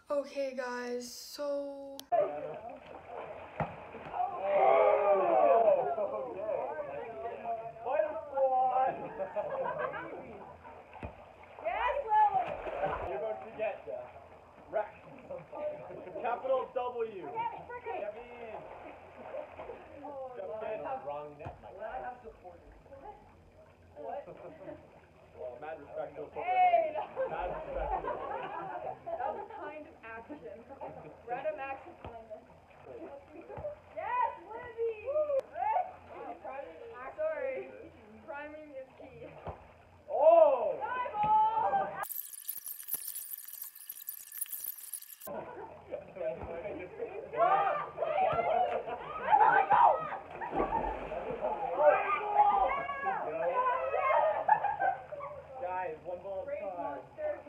Okay guys, so Capital W. Wrong net, Mike. What? Well, mad respect to Hey! Mad respect to That was kind of action. Random acts of kindness. Yes, Libby! Sorry. Priming is key. Oh! Guys, one ball at a time.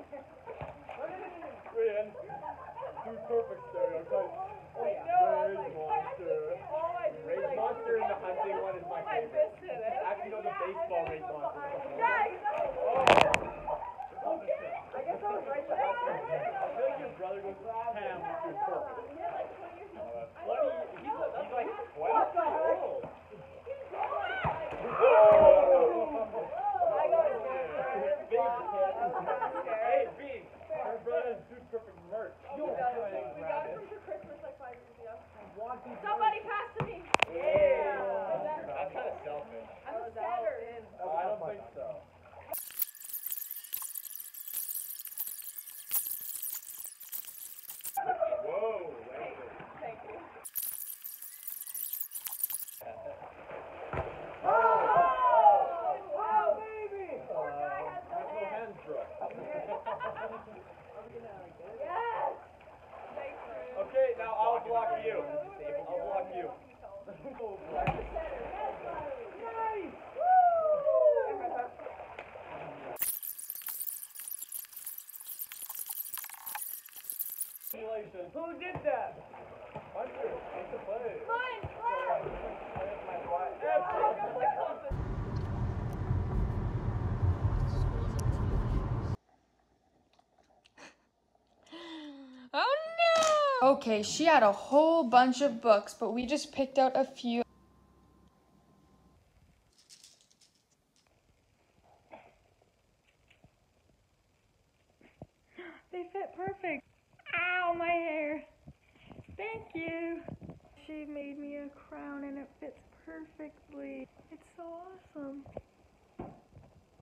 Dude, perfect stereotype. Rage monster. Rage monster in the hunting one is my favorite. Actually, no, the baseball rage monster. I guess I was right there. I feel like your brother goes ham with your perfect. He's like 12 years old. Hey, Bing, your brother has Dude Perfect merch. We got it from for Christmas like 5 years ago. Somebody pass to me. That's kind of selfish. I'm a setter. I don't think so. Whoa. Thank you. Oh, baby! No hands drop. Yes! Thanks, Ruth. Okay, now I'll block you. I'll block you. Nice! Congratulations. Who did that? Hunter. Take the play. Mine! oh no! Okay, she had a whole bunch of books, but we just picked out a few. They fit perfect. Ow, my hair. Thank you. She made me a crown and it fits perfectly. It's so awesome.